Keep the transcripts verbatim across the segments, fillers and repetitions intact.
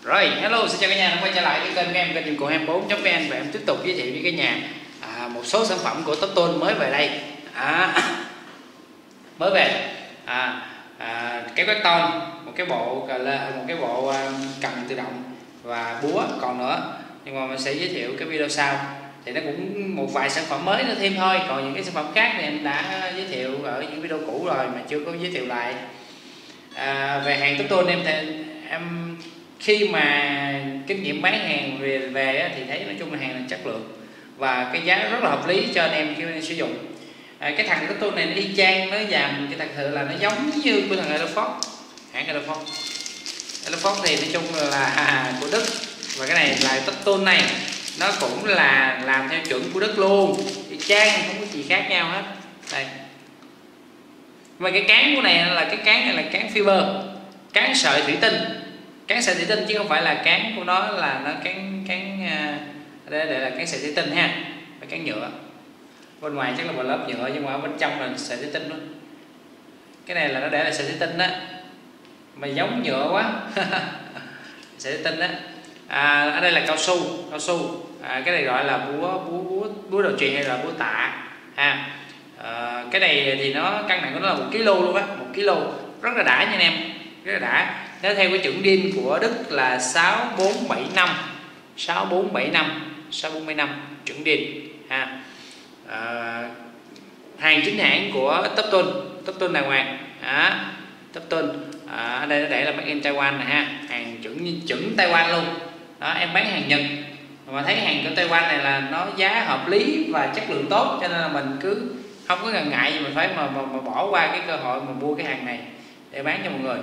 Rồi, hello, xin chào cả nhà đã quay trở lại cái kênh của em, kênh dụng cụ hai mươi bốn chấm vn, và em tiếp tục giới thiệu với cả nhà à, một số sản phẩm của Toptone mới về đây. À, mới về à, à, cái quét ton, một cái bộ một cái bộ cầm tự động và búa còn nữa, nhưng mà mình sẽ giới thiệu cái video sau. Thì nó cũng một vài sản phẩm mới nữa thêm thôi, còn những cái sản phẩm khác thì em đã giới thiệu ở những video cũ rồi mà chưa có giới thiệu lại. À, về hàng Toptone em thì em khi mà kinh nghiệm bán hàng về về thì thấy nói chung là hàng là chất lượng và cái giá rất là hợp lý cho anh em khi anh sử dụng. À, cái thằng Toptone này nó y chang, nó dàn cái thật sự là nó giống như của thằng Elofox, hãng Elofox. Elofox thì nói chung là của Đức, và cái này là Toptone này nó cũng là làm theo chuẩn của Đức luôn, y chang, không có gì khác nhau hết. Đây, và cái cán của này là cái cán này là cán fiber, cán sợi thủy tinh, cán sợi thủy tinh chứ không phải là cán của nó là nó cán cán đây, đây là cán sợi thủy tinh ha, và cán nhựa. Bên ngoài chắc là một lớp nhựa nhưng mà ở bên trong là sợi thủy tinh đó. Cái này là nó để là sợi thủy tinh đó, mà giống nhựa quá. Sợi thủy tinh đó. À, ở đây là cao su, cao su. À, cái này gọi là búa búa búa búa đầu chuyền hay là búa tạ ha. À, cái này thì nó cân nặng của nó là một ki lô luôn á, một ki lô, rất là đã nha anh em, rất là đã. Nó theo cái chuẩn din của Đức là sáu bốn bảy năm, sáu bốn bảy năm, sáu bốn bảy năm chuẩn din ha. À, hàng chính hãng của Toptone, Toptone đàng hoàng. À, Toptone à, ở đây nó để là made in Taiwan này ha, hàng chuẩn chuẩn Taiwan luôn. Đó, em bán hàng Nhật mà thấy hàng của Taiwan này là nó giá hợp lý và chất lượng tốt, cho nên là mình cứ không có ngần ngại gì mình phải mà, mà, mà bỏ qua cái cơ hội mà mua cái hàng này để bán cho mọi người,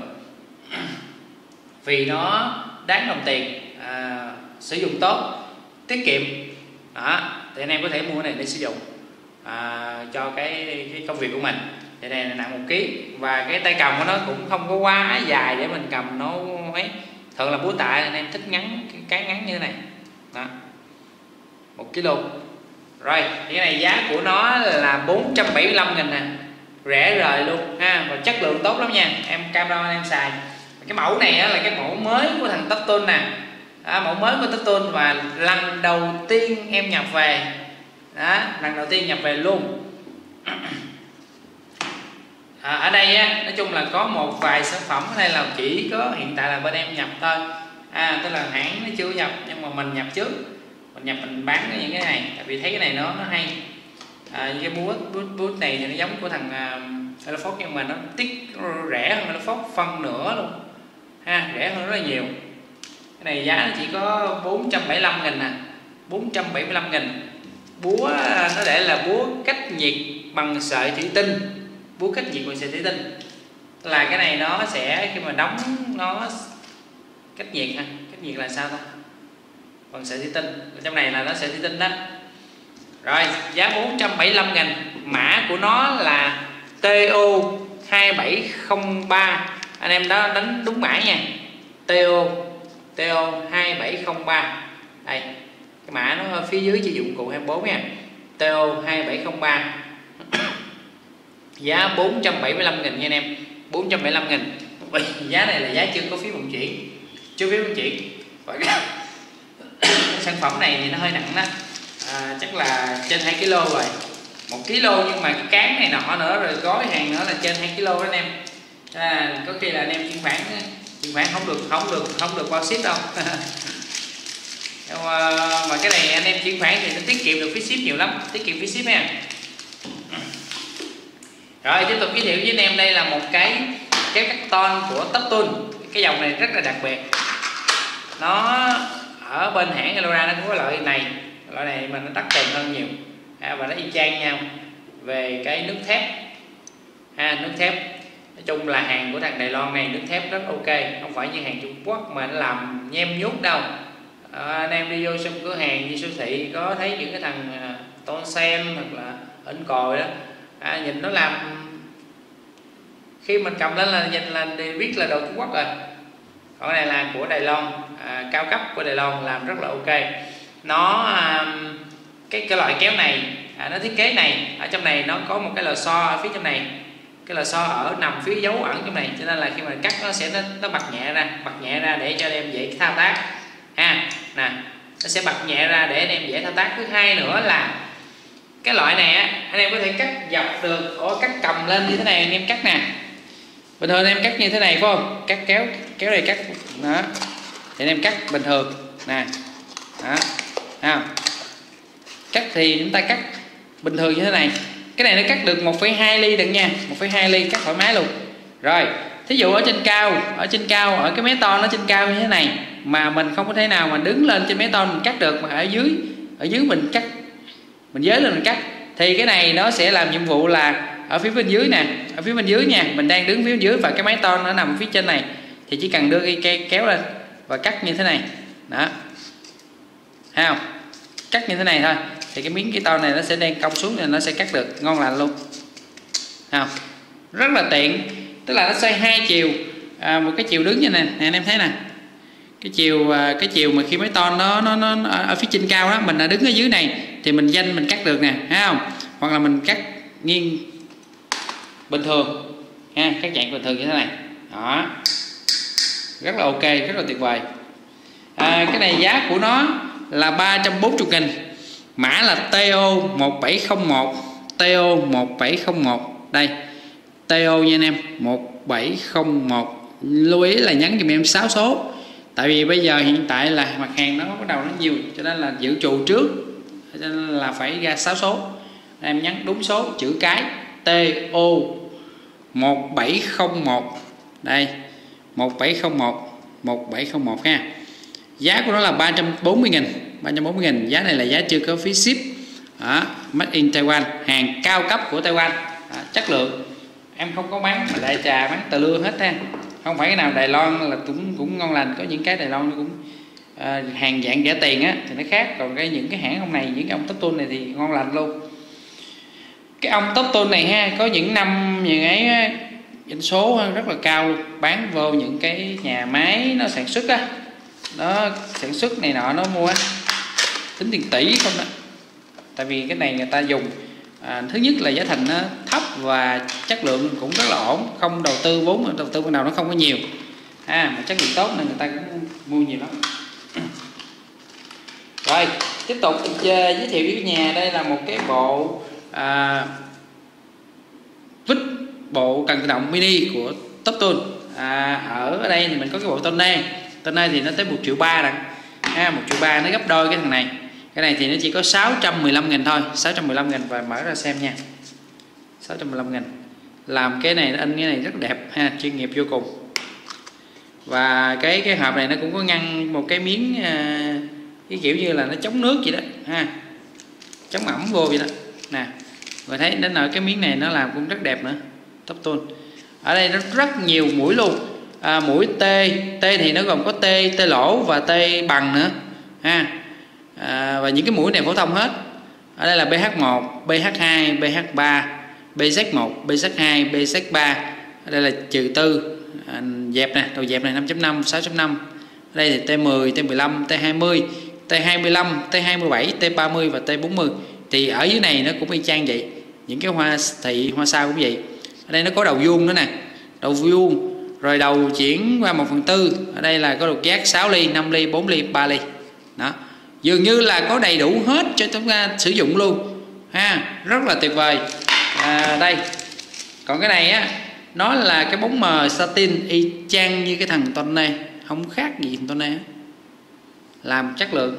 vì nó đáng đồng tiền, à, sử dụng tốt, tiết kiệm. Đó, thì anh em có thể mua cái này để sử dụng à, cho cái, cái công việc của mình. Thì này là nặng một ký, và cái tay cầm của nó cũng không có quá dài để mình cầm nó ấy. Thường là búa tạ anh em thích ngắn, cái ngắn như thế này. Đó, một ki lô. Rồi, thì cái này giá của nó là bốn trăm bảy mươi lăm nghìn nè, rẻ rời luôn ha, và chất lượng tốt lắm nha. Em cam đoan em xài. Cái mẫu này á, là cái mẫu mới của thằng Toptone nè, à, mẫu mới của Toptone và lần đầu tiên em nhập về. Đó, lần đầu tiên nhập về luôn. À, ở đây á, nói chung là có một vài sản phẩm ở đây là chỉ có hiện tại là bên em nhập thôi. À, tức là hãng nó chưa nhập nhưng mà mình nhập trước, mình nhập mình bán những cái này, tại vì thấy cái này nó nó hay. À, cái búa búa búa này thì nó giống của thằng uh, Elofox, nhưng mà nó tiết rẻ hơn Elofox phân nửa luôn ha, rẻ hơn rất là nhiều. Cái này giá nó chỉ có bốn trăm bảy mươi lăm nghìn nè, bốn trăm bảy mươi lăm nghìn. Búa nó để là búa cách nhiệt bằng sợi thủy tinh, búa cách nhiệt bằng sợi thủy tinh là cái này nó sẽ khi mà đóng nó cách nhiệt ha, cách nhiệt là sao ta, bằng sợi thủy tinh, trong này là nó sợi thủy tinh đó. Rồi, giá bốn trăm bảy mươi lăm nghìn, mã của nó là T O hai bảy không ba, anh em đó đánh đúng mã nha, T O T O hai bảy không ba. Đây, cái mã nó ở phía dưới sử dụng cụ hai mươi bốn nha, T O hai bảy không ba. Giá bốn trăm bảy mươi lăm nghìn nha anh em, bốn trăm bảy mươi lăm nghìn. Giá này là giá chưa có phí vận chuyển, chưa phí vận chuyển. Sản phẩm này thì nó hơi nặng đó, à, chắc là trên hai ki lô rồi, một ki lô, nhưng mà cái cán này nọ nữa rồi gói hàng nữa là trên hai ki lô đó anh em. À, có khi là anh em chuyển khoản chuyển khoản không được không được không được bao ship đâu. mà, mà cái này anh em chuyển khoản thì nó tiết kiệm được phí ship nhiều lắm, tiết kiệm phí ship nha. Rồi, tiếp tục giới thiệu với anh em, đây là một cái cái cắt ton của Toptone. Cái dòng này rất là đặc biệt, nó ở bên hãng Elora nó cũng có loại này, loại này mà nó đắt tiền hơn nhiều, à, và nó y chang nhau về cái nước thép ha, nước thép. Nói chung là hàng của thằng Đài Loan này nước thép rất ok, không phải như hàng Trung Quốc mà nó làm nhem nhút đâu. À, anh em đi vô trong cửa hàng đi siêu thị có thấy những cái thằng uh, Tôn Sen hoặc là ẩn còi đó, à, nhìn nó làm khi mình cầm lên là nhìn là biết là đồ Trung Quốc rồi. Còn cái này là của Đài Loan, à, cao cấp của Đài Loan, làm rất là ok. Nó à, cái cái loại kéo này, à, nó thiết kế này ở trong này nó có một cái lò xo ở phía trong này, cái lò xo ở nằm phía dấu ẩn trong này, cho nên là khi mà cắt nó sẽ nó, nó bật nhẹ ra, bật nhẹ ra để cho anh em dễ thao tác ha. Nè, nó sẽ bật nhẹ ra để anh em dễ thao tác. Thứ hai nữa là cái loại này á, anh em có thể cắt dọc được, or cắt cầm lên như thế này anh em cắt nè. Bình thường anh em cắt như thế này phải không? Cắt kéo kéo này cắt đó, thì anh em cắt bình thường nè, đó, không? Cắt thì chúng ta cắt bình thường như thế này. Cái này nó cắt được một phẩy hai ly đừng nha, một phẩy hai ly cắt thoải mái luôn. Rồi, thí dụ ở trên cao, ở trên cao, ở cái mé to nó trên cao như thế này mà mình không có thể nào mà đứng lên trên mé to mình cắt được, mà ở dưới, ở dưới mình cắt, mình dới lên mình cắt, thì cái này nó sẽ làm nhiệm vụ là ở phía bên dưới nè, ở phía bên dưới nha, mình đang đứng phía bên dưới và cái máy to nó nằm phía trên này, thì chỉ cần đưa cái cây kéo lên và cắt như thế này đó, thấy không? Cắt như thế này thôi thì cái miếng cây to này nó sẽ đang cong xuống thì nó sẽ cắt được ngon lành luôn, thấy không? Rất là tiện, tức là nó xoay hai chiều, à, một cái chiều đứng như này nè, anh em thấy nè, cái chiều cái chiều mà khi máy to nó nó nó ở phía trên cao đó, mình là đứng ở dưới này thì mình danh mình cắt được nè, thấy không? Hoặc là mình cắt nghiêng bình thường ha, các dạng bình thường như thế này đó, rất là ok, rất là tuyệt vời. À, cái này giá của nó là ba trăm bốn mươi nghìn, mã là T O một bảy không một, T O một bảy không một, đây T O nha anh em, một bảy không một. Lưu ý là nhắn giùm em sáu số, tại vì bây giờ hiện tại là mặt hàng nó bắt đầu nó nhiều, cho nên là dự trù trước, cho nên là phải ra sáu số. Em nhắn đúng số chữ cái T O một bảy không một, đây một bảy không một, một bảy không một ha. Giá của nó là ba trăm bốn mươi nghìn, ba trăm bốn mươi nghìn. Giá này là giá chưa có phí ship đó, made in Taiwan, hàng cao cấp của Taiwan đó, chất lượng. Em không có bán mà đại trà, bán tờ lưa hết ha, không phải cái nào Đài Loan là cũng cũng ngon lành, có những cái Đài Loan nó cũng à, hàng dạng rẻ tiền á thì nó khác, còn cái những cái hãng hôm này, những cái ông top tool này thì ngon lành luôn. Cái ông top tool này ha, có những năm những ấy doanh số rất là cao luôn, bán vô những cái nhà máy nó sản xuất á, nó sản xuất này nọ nó mua á, tính tiền tỷ không đó. Tại vì cái này người ta dùng à, thứ nhất là giá thành nó thấp và chất lượng cũng rất là ổn, không đầu tư vốn đầu tư ban đầu nó không có nhiều à, mà chất lượng tốt nên người ta cũng mua nhiều lắm. Rồi tiếp tục giới thiệu với nhà, đây là một cái bộ à, vít bộ cần tự động mini của Top Tool. À, ở đây thì mình có cái bộ Tone, Tone thì nó tới một triệu ba đặng, à, một triệu ba nó gấp đôi cái thằng này. Cái này thì nó chỉ có sáu trăm mười lăm nghìn thôi, sáu trăm mười lăm nghìn, và mở ra xem nha, sáu trăm mười lăm nghìn. Làm cái này, nó in cái này rất đẹp ha, chuyên nghiệp vô cùng. Và cái cái hộp này nó cũng có ngăn một cái miếng à, cái kiểu như là nó chống nước vậy đó ha, chống ẩm vô vậy đó nè. Rồi thấy đến ở cái miếng này nó làm cũng rất đẹp nữa, Top Tool. Ở đây nó rất nhiều mũi luôn, à, mũi T, T thì nó gồm có T, T lỗ và T bằng nữa ha. À, và những cái mũi này phổ thông hết. Ở đây là B H một, B H hai, B H ba, B Z một, B Z hai, B Z ba. Ở đây là trừ tư, à, dẹp nè, đầu dẹp này năm chấm năm, sáu chấm năm. Ở đây thì T mười, T mười lăm, T hai mươi, T hai mươi lăm, T hai mươi bảy, T ba mươi và T bốn mươi. Thì ở dưới này nó cũng y chang vậy. Những cái hoa thị, hoa sao cũng vậy. Ở đây nó có đầu vuông nữa nè, đầu vuông, rồi đầu chuyển qua một phần tư. Ở đây là có đột giác sáu ly, năm ly, bốn ly, ba ly. Đó. Dường như là có đầy đủ hết cho chúng ta sử dụng luôn ha, rất là tuyệt vời. À, đây còn cái này á, nó là cái bóng mờ satin y chang như cái thằng Tone, không khác gì thằng Tone, làm chất lượng.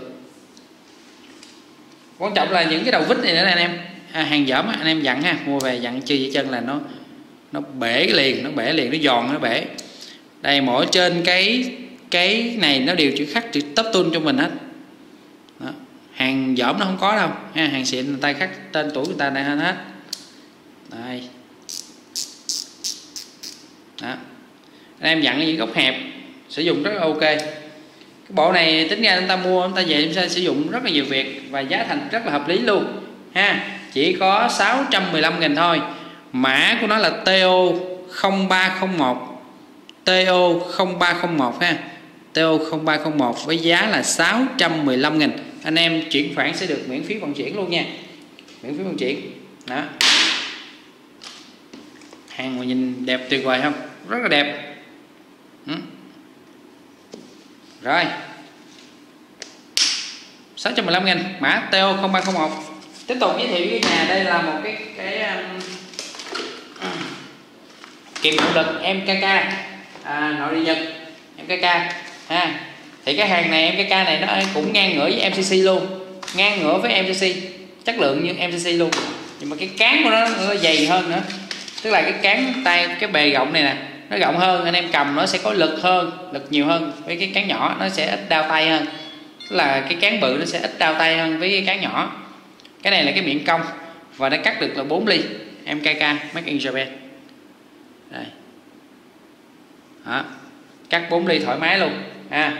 Quan trọng là những cái đầu vít này nữa này anh em, à, hàng dởm anh em dặn ha, mua về dặn chưa vậy chân là nó nó bể liền, nó bể liền, nó giòn, nó bể. Đây mỗi trên cái cái này nó đều chữ khắc chữ Top Tool cho mình hết. Đó. Hàng dởm nó không có đâu ha, hàng xịn người ta khắc tên tuổi người ta đây hết. Đây. Đó. Anh em dặn những góc hẹp sử dụng rất là ok. Cái bộ này tính ra chúng ta mua, chúng ta về chúng ta sử dụng rất là nhiều việc và giá thành rất là hợp lý luôn ha, chỉ có sáu trăm mười lăm nghìn thôi. Mã của nó là T O không ba không một, T O không ba không một ha, T O không ba không một với giá là sáu trăm mười lăm nghìn. Anh em chuyển khoản sẽ được miễn phí vận chuyển luôn nha, miễn phí vận chuyển đó. Hàng mà nhìn đẹp tuyệt vời không, rất là đẹp. ừ. Rồi sáu trăm mười lăm nghìn, mã T O không ba không một. Tiếp tục giới thiệu cái nhà, đây là một cái cái um, kìm cộng lực em ca ca à, nội địa Nhật em ca ca ha. Thì cái hàng này em ca ca này nó cũng ngang ngửa với em xê xê luôn, ngang ngửa với em xê xê, chất lượng như em xê xê luôn, nhưng mà cái cán của nó, nó dày hơn nữa, tức là cái cán tay, cái bề rộng này nè nó rộng hơn, anh em cầm nó sẽ có lực hơn, lực nhiều hơn. Với cái cán nhỏ nó sẽ ít đau tay hơn, tức là cái cán bự nó sẽ ít đau tay hơn với cái cán nhỏ. Cái này là cái miệng cong và nó cắt được là bốn ly em ca ca Made in Japan. Đây. Đó. Cắt bốn ly thoải mái luôn ha.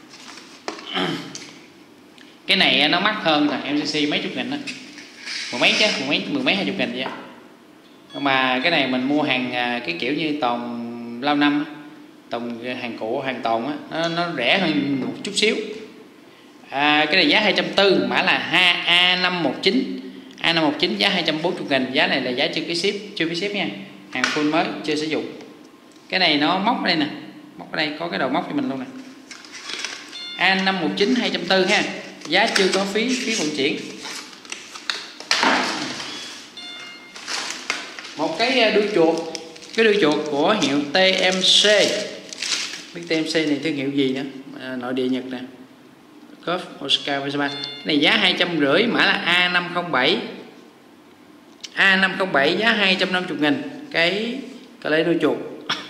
Cái này nó mắc hơn là em xê xê mấy chục nghìn đó, mười mấy chứ, mười mấy mười mấy hai chục nghìn vậy. Mà cái này mình mua hàng cái kiểu như tồn lâu năm, tồn hàng cũ, hàng tồn á, nó, nó rẻ hơn một chút xíu. À, cái này giá hai trăm bốn mươi, mã là A năm một chín, A năm một chín giá hai trăm bốn mươi nghìn. Giá này là giá chưa cái ship, chưa cái ship nha, hàng full mới chưa sử dụng. Cái này nó móc ở đây nè, móc ở đây có cái đầu móc cho mình luôn nè. A năm một chín hai trăm bốn mươi ha, giá chưa có phí phí vận chuyển. Một cái đuôi chuột, cái đuôi chuột của hiệu tê em xê. Biết tê em xê này thương hiệu gì nữa, à, nội địa Nhật nè, Golf Oscar Vespa. Cái này giá hai trăm rưỡi, mã là A năm không bảy, A năm không bảy giá hai trăm năm mươi nghìn. Cái cái lấy đuôi chuột.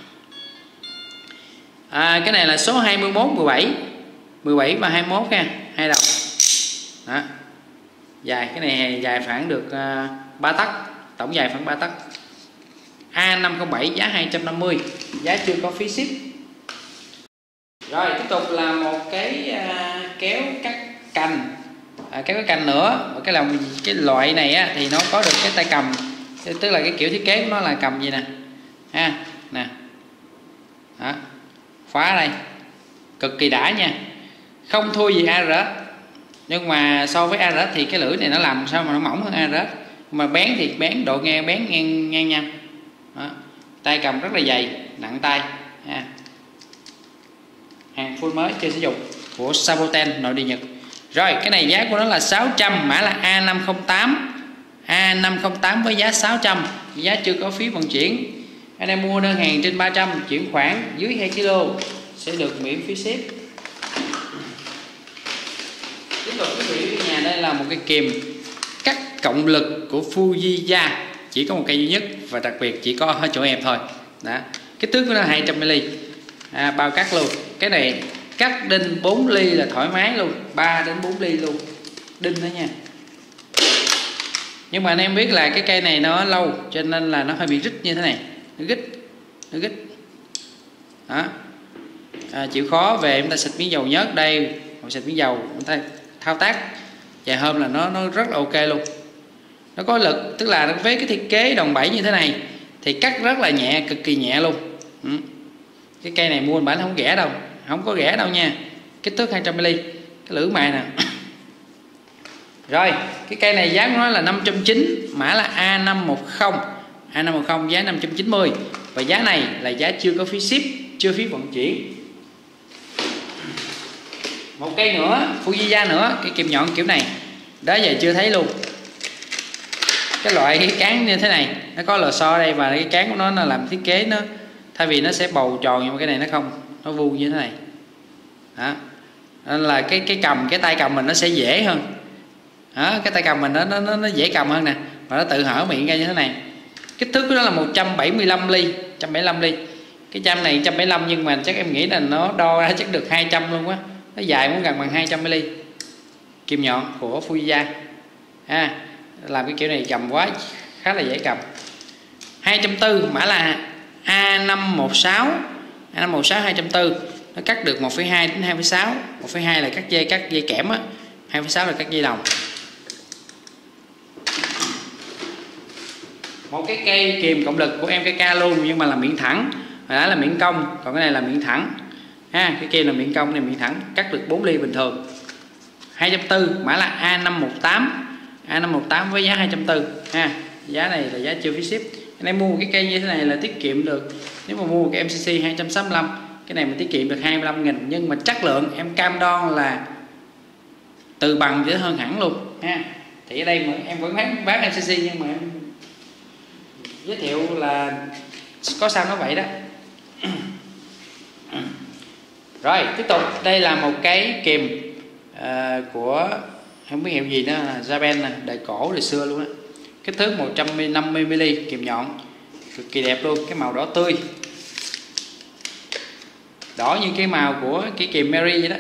À, cái này là số hai mươi mốt, mười bảy, mười bảy và hai mươi mốt nha, hai đầu. Đó. Dài, cái này dài khoảng được uh, ba tấc, tổng dài khoảng ba tấc. A năm không bảy giá hai trăm năm mươi, giá chưa có phí ship. Rồi tiếp tục là một cái uh, kéo cắt cành, à, kéo cắt cành nữa. Một cái lòng cái loại này á, thì nó có được cái tay cầm, tức là cái kiểu thiết kế của nó là cầm gì nè, ha nè, đó, khóa đây, cực kỳ đã nha, không thua gì a rờ ét. Nhưng mà so với a rờ ét thì cái lưỡi này nó làm sao mà nó mỏng hơn a rờ ét, mà bén thì bén, độ nghe bén ngang ngang nhau. Đó. Tay cầm rất là dày, nặng tay ha. Hàng full mới chưa sử dụng của Saboten nội địa Nhật. Rồi cái này giá của nó là sáu trăm, mã là A năm không tám, A năm không tám với giá sáu trăm, giá chưa có phí vận chuyển. Anh em mua đơn hàng trên ba trăm, chuyển khoản dưới hai ki lô sẽ được miễn phí ship. Tiếp tục quý vị nhà, đây là một cái kìm cắt cộng lực của Fujiya, chỉ có một cây duy nhất và đặc biệt chỉ có ở chỗ em thôi. Đó. Kích thước của nó hai trăm mi li mét, à, bao cắt luôn. Cái này cắt đinh bốn ly là thoải mái luôn, ba đến bốn ly luôn đinh đó nha. Nhưng mà anh em biết là cái cây này nó lâu cho nên là nó hơi bị rít như thế này, nó rít, nó rít. Đó. À, chịu khó về chúng ta xịt miếng dầu nhớt đây, hoặc xịt miếng dầu chúng ta thao tác vài hôm là nó nó rất là ok luôn. Nó có lực, tức là với cái thiết kế đòn bẩy như thế này thì cắt rất là nhẹ, cực kỳ nhẹ luôn. Ừ. Cái cây này mua bản không rẻ đâu, không có rẻ đâu nha. Kích thước hai trăm mi li mét, cái lưỡi mài nè. Rồi cái cây này giá của nó là năm trăm chín mươi, mã là A năm một không, A năm một không giá năm trăm chín mươi, và giá này là giá chưa có phí ship, chưa phí vận chuyển. Một cây nữa Fujiya nữa, cái kìm nhọn kiểu này đó giờ chưa thấy luôn. Cái loại cái cán như thế này nó có lò xo đây, và cái cán của nó nó làm thiết kế nó thay vì nó sẽ bầu tròn, nhưng mà cái này nó không, nó vuông như thế này. Đó. Nên là cái cái cầm, cái tay cầm mình nó sẽ dễ hơn. Đó, cái tay cầm mình nó nó nó dễ cầm hơn nè, và nó tự hở miệng ra như thế này. Kích thước của nó là một trăm bảy mươi lăm ly, một trăm bảy mươi lăm ly. Cái cham này một trăm bảy mươi lăm, nhưng mà chắc em nghĩ là nó đo ra chắc được hai trăm luôn quá. Nó dài muốn gần bằng hai trăm mi li mét. Kim nhọn của Fujiya. Ha, làm cái kiểu này cầm quá khá là dễ cầm. hai trăm bốn mươi, mã là A năm một sáu, A năm một sáu hai trăm bốn mươi. Nó cắt được một phẩy hai đến hai phẩy sáu. một phẩy hai là cắt dây, cắt dây kẽm á, hai phẩy sáu là cắt dây đồng. Một cái cây kìm cộng lực của em ca ca luôn, nhưng mà là miệng thẳng, hồi đó là miệng cong, còn cái này là miệng thẳng. Ha, cái kia là miệng cong, này miệng thẳng, cắt được bốn ly bình thường. hai trăm bốn mươi, mã là A năm một tám, A năm một tám với giá hai trăm bốn mươi. Ha, giá này là giá chưa phí ship. Anh em mua một cái cây như thế này là tiết kiệm được, nếu mà mua một cái em xê xê hai trăm sáu mươi lăm, cái này mình tiết kiệm được hai mươi lăm nghìn, nhưng mà chất lượng em cam đoan là từ bằng chứ hơn hẳn luôn ha. Thì ở đây mà em vẫn bán bán em xê xê, nhưng mà em giới thiệu là có sao nó vậy đó. Rồi tiếp tục, đây là một cái kìm uh, của không biết hiệu gì nữa, Japan nè, đời cổ đời xưa luôn á, kích thước một trăm năm mươi mi li, kìm nhọn cực kỳ đẹp luôn, cái màu đỏ tươi, đỏ như cái màu của cái kìm Mary vậy đó.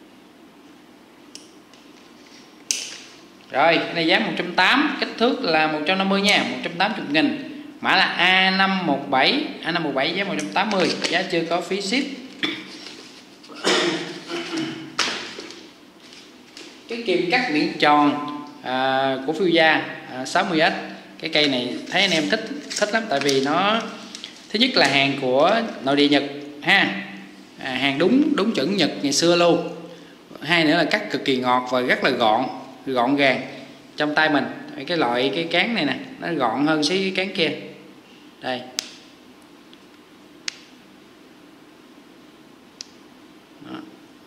Rồi cái này giá một trăm tám mươi, kích thước là một trăm năm mươi nha, một trăm tám mươi nghìn, mã là A năm một bảy, A năm một bảy giá một trăm tám mươi, giá chưa có phí ship. Cái kìm cắt miệng tròn à, của Fujiya à, sáu mươi ét, cái cây này thấy anh em thích thích lắm, tại vì nó thứ nhất là hàng của nội địa Nhật ha, à, hàng đúng đúng chuẩn Nhật ngày xưa luôn. Hai nữa là cắt cực kỳ ngọt và rất là gọn gọn gàng trong tay mình. Cái loại cái cán này nè nó gọn hơn xí cái cán kia đây. Đó.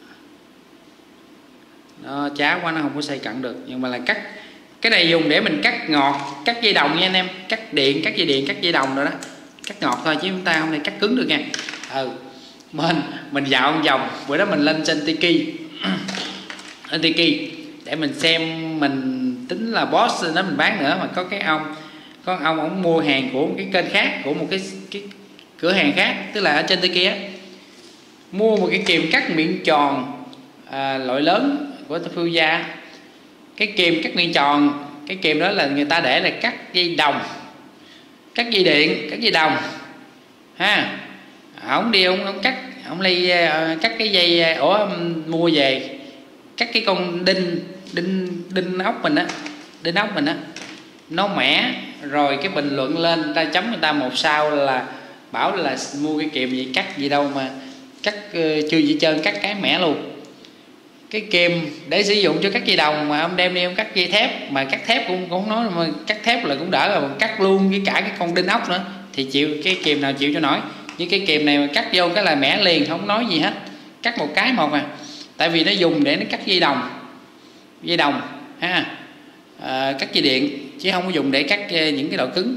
Nó cháo quá nó không có xây cận được, nhưng mà là cắt cái này dùng để mình cắt ngọt, cắt dây đồng nha anh em, cắt điện, cắt dây điện, cắt dây đồng rồi đó, cắt ngọt thôi chứ chúng ta không thể cắt cứng được nha. Ừ, mình mình dạo một vòng, bữa đó mình lên trên Tiki lên Tiki để mình xem, mình tính là boss nó mình bán nữa, mà có cái ông có ông ông mua hàng của một cái kênh khác, của một cái cái cửa hàng khác, tức là ở trên Tiki á, mua một cái kìm cắt miệng tròn à, loại lớn của Fujiya. Cái kìm cắt miệng tròn, cái kìm đó là người ta để là cắt dây đồng, cắt dây điện, cắt dây đồng ha. Ông đi ông, ông cắt ông ly cắt cái dây, ủa mua về cắt cái con đinh đinh đinh ốc mình á, đinh ốc mình á nó mẻ, rồi cái bình luận lên người ta chấm người ta một sao là bảo là mua cái kìm gì cắt gì đâu mà cắt uh, chưa gì trơn, cắt cái mẻ luôn. Cái kìm để sử dụng cho cắt dây đồng mà ông đem đi ông cắt dây thép, mà cắt thép cũng cũng không nói, mà cắt thép là cũng đỡ rồi, mà cắt luôn với cả cái con đinh ốc nữa thì chịu, cái kìm nào chịu cho nổi. Như cái kìm này mà cắt vô cái là mẻ liền, không nói gì hết, cắt một cái một à, tại vì nó dùng để nó cắt dây đồng, dây đồng ha, à, cắt dây điện chứ không có dùng để cắt những cái độ cứng.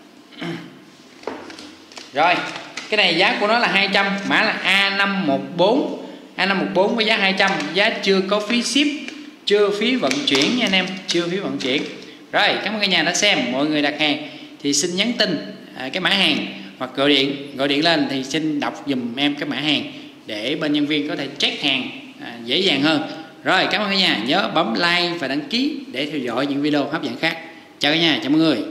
Rồi cái này giá của nó là hai trăm, mã là A năm một bốn, A năm một bốn với giá hai trăm, giá chưa có phí ship, chưa phí vận chuyển nha anh em, chưa phí vận chuyển. Rồi cảm ơn cả nhà đã xem. Mọi người đặt hàng thì xin nhắn tin à, cái mã hàng, hoặc gọi điện gọi điện lên thì xin đọc dùm em cái mã hàng để bên nhân viên có thể check hàng à, dễ dàng hơn. Rồi cảm ơn cả nhà, nhớ bấm like và đăng ký để theo dõi những video hấp dẫn khác. Chào cả nhà, chào mọi người.